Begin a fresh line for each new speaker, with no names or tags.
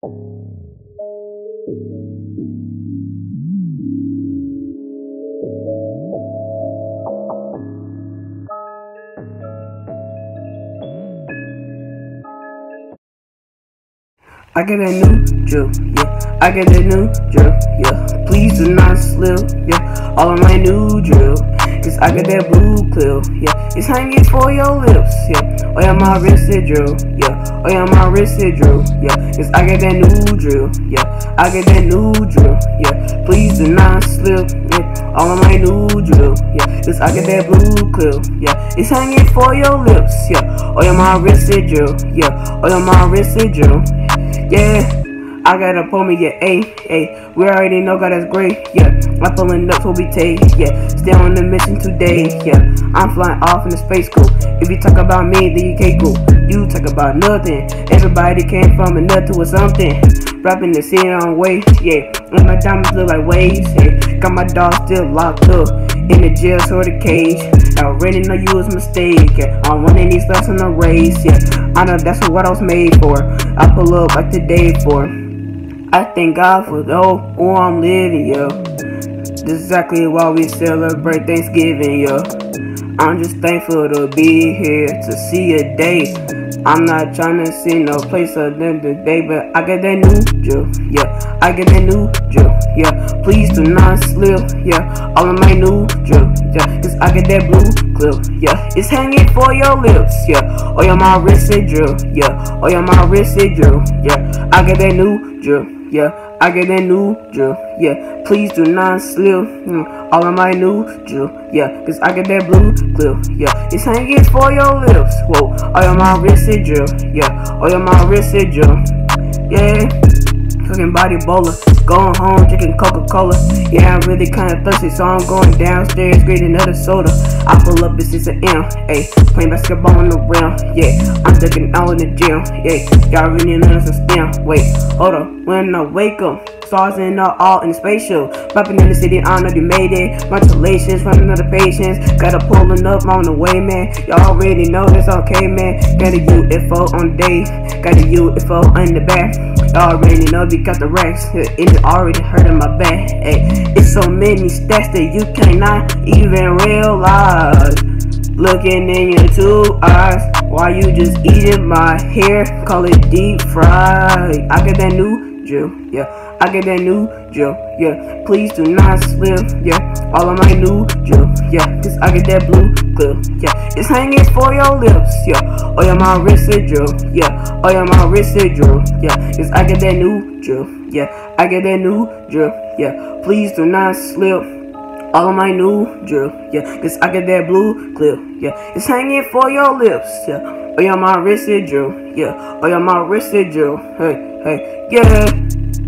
I get a new drill, yeah. I get a new drill, yeah. Please do not slip, yeah. All of my new drill, cause I got that blue clip, yeah. It's hanging for your lips, yeah. Oh yeah, my wristed drill, yeah. Oh yeah, my wristed drill, yeah. Cause I got that new drill, yeah. I get that new drill, yeah. Please do not slip, yeah. All of my new drill, yeah. Cause I got that blue clip, yeah. It's hanging for your lips, yeah. Oh yeah, my wristed drill, yeah. Oh yeah, my wristed drill. Yeah, I gotta pull me, yeah, ayy, we already know God is great, yeah, I'm pulling up so we take, yeah, stay on the mission today, yeah, I'm flying off in the space school, if you talk about me, then you can't go, you talk about nothing, everybody came from a nut to a something, rapping the city on way, yeah, and my diamonds look like waves, yeah, got my dog still locked up, in the jail sort of cage, I already know you was a mistake, yeah, I'm winning these laps in the race, yeah, I know that's what I was made for, I pull up like the day for, I thank God for the who I'm living, yo, this is exactly why we celebrate Thanksgiving, yo, I'm just thankful to be here to see a day, I'm not trying to see no place other than today, but I got that new drill, yeah, I got that new drill, yeah, please do not slip, yeah, all of my new drill, yeah, cause I got that blue clip, yeah, it's hanging for your lips, yeah, oh yeah, my wristed drill, yeah, oh yeah, my wristed drill, yeah, I got that new drill, yeah, I get that new drill, yeah, please do not slip, all of my new drill, yeah, cause I get that blue clip, yeah, it's hanging for your lips, whoa, oh yeah, my wristed drill, yeah, oh yeah, my wristed drill, yeah, cooking body bowler, going home, drinking Coca-Cola, yeah, I'm really kinda thirsty, so I'm going downstairs, getting another soda, I pull up at 6 AM, ayy, playing basketball on the rim, yeah, I'm ducking out in the gym, yeah, y'all really know that's a spam, wait, hold up, when I wake up, stars in all in the spaceship, rapping in the city, I know you made it, congratulations, running out of patience, gotta pulling up on the way, man, y'all already know that's okay, man, got a UFO on the day, got a UFO in the back, y'all already know we got the racks, it's already hurting my back, ay, it's so many stats that you cannot even realize, looking in your two eyes, while you just eating my hair, call it deep fried, I got that new drill, yeah, I get that new drill, yeah, please do not slip, yeah, all of my new drill, yeah, cause I get that blue clip, yeah, it's hanging for your lips, yeah, oh yeah, my wristed drill, yeah, oh yeah, my wristed drill, yeah, cause I get that new drill, yeah, I get that new drill, yeah, please do not slip, all of my new drill, yeah, cause I get that blue clip, yeah, it's hanging for your lips, yeah, oh yeah, my wristed drill, yeah, oh yeah, my wristed drill, hey, yeah.